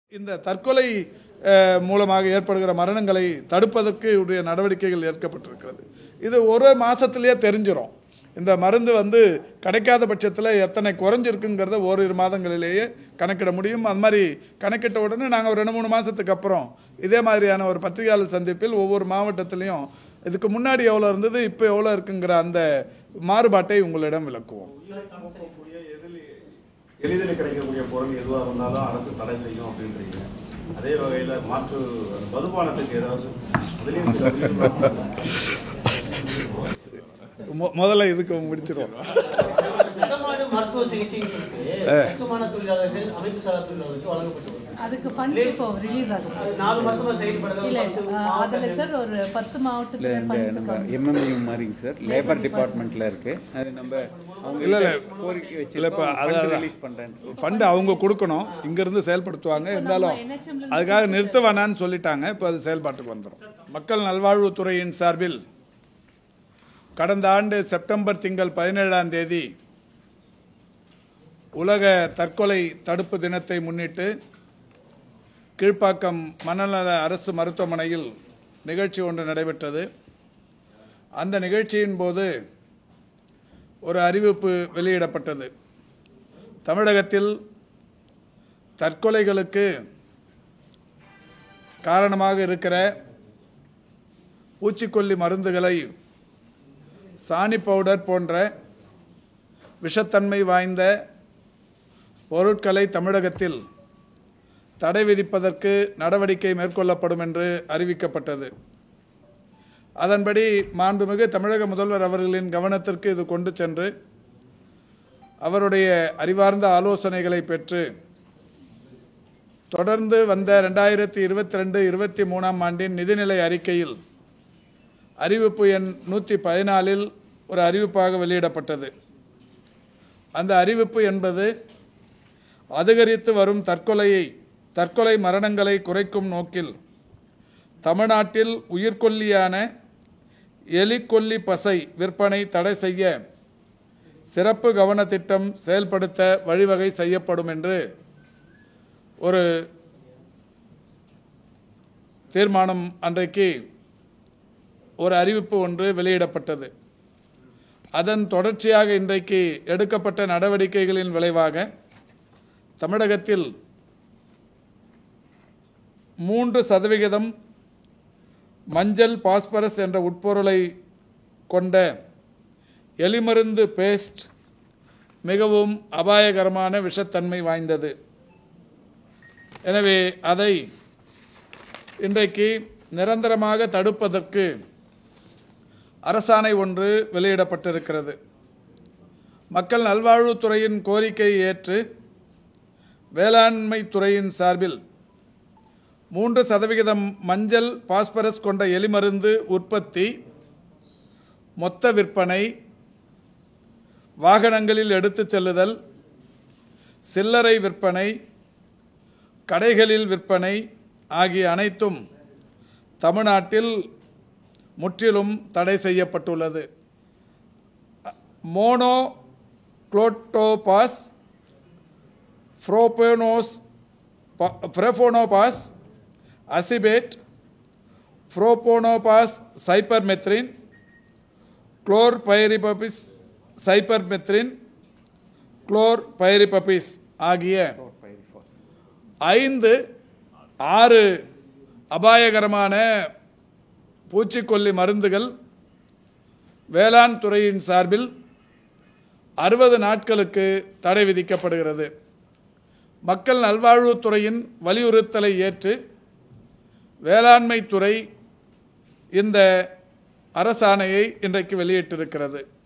இந்த தற்கொலை மூலமாக ஏற்படுகிற மரணங்களை தடுப்பதற்கு உரிய நடவடிக்கைகள் ஏற்கப்பட்டிருக்கிறது. இது ஒரு மாசத்திலேயே தெரிஞ்சிரும். இந்த மருந்து கிடைக்காத பட்சத்தில் எத்தனை குறைஞ்சிருக்குங்கிறத ஓரிரு மாதங்களிலேயே கணக்கிட முடியும். அது மாதிரி கணக்கிட்ட உடனே நாங்கள் ஒரு 2-3 மாதத்துக்கு அப்புறம் இதே மாதிரியான ஒரு பத்திரிகையாளர் சந்திப்பில் ஒவ்வொரு மாவட்டத்திலையும் இதுக்கு முன்னாடி எவ்வளோ இருந்தது இப்போ எவ்வளோ இருக்குங்கிற அந்த மாறுபாட்டை உங்களிடம் விளக்குவோம். எளிதில் கிடைக்கக்கூடிய பொருள் எதுவாக இருந்தாலும் அரசு தடை செய்யும் அப்படின்றீங்க. அதே வகையில் மாற்று மதுபானத்துக்கு ஏதாவது முதல்ல இதுக்கு முடிச்சிருவோம். மருத்துவ சிகிச்சை கட்டுமான தொழிலாளர்கள் அமைப்பு சாரா தொழிலாளர்களுக்கு வழங்கப்பட்டு அதுக்கு ஃபண்ட்ஸ் இப்போ ரிலீஸ் ஆகும். 4 மாசமா செயல்படுறது இல்ல அதுல சார் ஒரு 10 மாவட்டத்துல ஃபண்ட்ஸ் இருக்கு. எம்எம்யூ மாதிரிங்க சார் லேபர் டிபார்ட்மெண்ட்ல இருக்கு. அது நம்ம இல்ல கோரிக்கை வச்சு இல்லப்பா அத ரிலீஸ் பண்றாங்க. ஃபண்ட் அவங்க கொடுக்கணும், இங்க இருந்து செயல்படுத்துவாங்க. இருந்தாலும் அதுக்காக நிறுத்த வேணாம்னு சொல்லிட்டாங்க. இப்போ அது செயல்பாட்டுக்கு வந்துரும். மக்கள் நல்வாழ்வுத்துறையின் சார்பில் கடந்த ஆண்டு செப்டம்பர் திங்கள் 17ஆம் தேதி உலக தற்கொலை தடுப்பு தினத்தை முன்னிட்டு கீழ்ப்பாக்கம் மனநல அரசு மருத்துவமனையில் நிகழ்ச்சி ஒன்று நடைபெற்றது. அந்த நிகழ்ச்சியின் போது ஒரு அறிவிப்பு வெளியிடப்பட்டது. தமிழகத்தில் தற்கொலைகளுக்கு காரணமாக இருக்கிற பூச்சிக்கொல்லி மருந்துகளை சாணி பவுடர் போன்ற விஷத்தன்மை வாய்ந்த பொருட்களை தமிழகத்தில் தடை விதிப்பதற்கு நடவடிக்கை மேற்கொள்ளப்படும் என்று அறிவிக்கப்பட்டது. அதன்படி மாண்புமிகு தமிழக முதல்வர் அவர்களின் கவனத்திற்கு இது கொண்டு சென்று அவருடைய அறிவார்ந்த ஆலோசனைகளை பெற்று தொடர்ந்து வந்த 2022-23ஆம் ஆண்டின் நிதிநிலை அறிக்கையில் அறிவிப்பு எண் 114 ஒரு அறிவிப்பாக வெளியிடப்பட்டது. அந்த அறிவிப்பு என்பது அதிகரித்து வரும் தற்கொலை மரணங்களை குறைக்கும் நோக்கில் தமிழ்நாட்டில் உயிர்கொல்லியான எலிக்கொல்லி பசை விற்பனை தடை செய்ய சிறப்பு கவன திட்டம் செயல்படுத்த வழிவகை செய்யப்படும் என்று ஒரு தீர்மானம் அன்றைக்கு ஒரு அறிவிப்பு ஒன்று வெளியிடப்பட்டது. அதன் தொடர்ச்சியாக இன்றைக்கு எடுக்கப்பட்ட நடவடிக்கைகளின் விளைவாக தமிழகத்தில் 3% மஞ்சள் பாஸ்பரஸ் என்ற உட்பொருளை கொண்ட எலிமருந்து பேஸ்ட் மிகவும் அபாயகரமான விஷத்தன்மை வாய்ந்தது. எனவே அதை இன்றைக்கு நிரந்தரமாக தடுப்பதற்கு அரசாணை ஒன்று வெளியிடப்பட்டிருக்கிறது. மக்கள் நல்வாழ்வுத்துறையின் கோரிக்கையை ஏற்று வேளாண்மை துறையின் சார்பில் 3% மஞ்சள் பாஸ்பரஸ் கொண்ட எலிமருந்து உற்பத்தி, மொத்த விற்பனை, வாகனங்களில் எடுத்துச் செல்லுதல், சில்லறை விற்பனை, கடைகளில் விற்பனை ஆகிய அனைத்தும் தமிழ்நாட்டில் முற்றிலும் தடை செய்யப்பட்டுள்ளது. மோனோக்ளோட்டோபாஸ், ப்ரோபோனோபாஸ் அசிபேட், ப்ரோபோனோபாஸ் சைப்பர்மெத்ரின், குளோர்பைரிபபிஸ் சைப்பர்மெத்ரின், குளோர்பைரிபபிஸ் ஆகிய 6 அபாயகரமான பூச்சிக்கொல்லி மருந்துகள் வேளாண் துறையின் சார்பில் 60 நாட்களுக்கு தடை விதிக்கப்படுகிறது. மக்கள் நல்வாழ்வுத்துறையின் வலியுறுத்தலை ஏற்று வேளாண்மை துறை இந்த அரசாணையை இன்றைக்கு வெளியிட்டிருக்கிறது.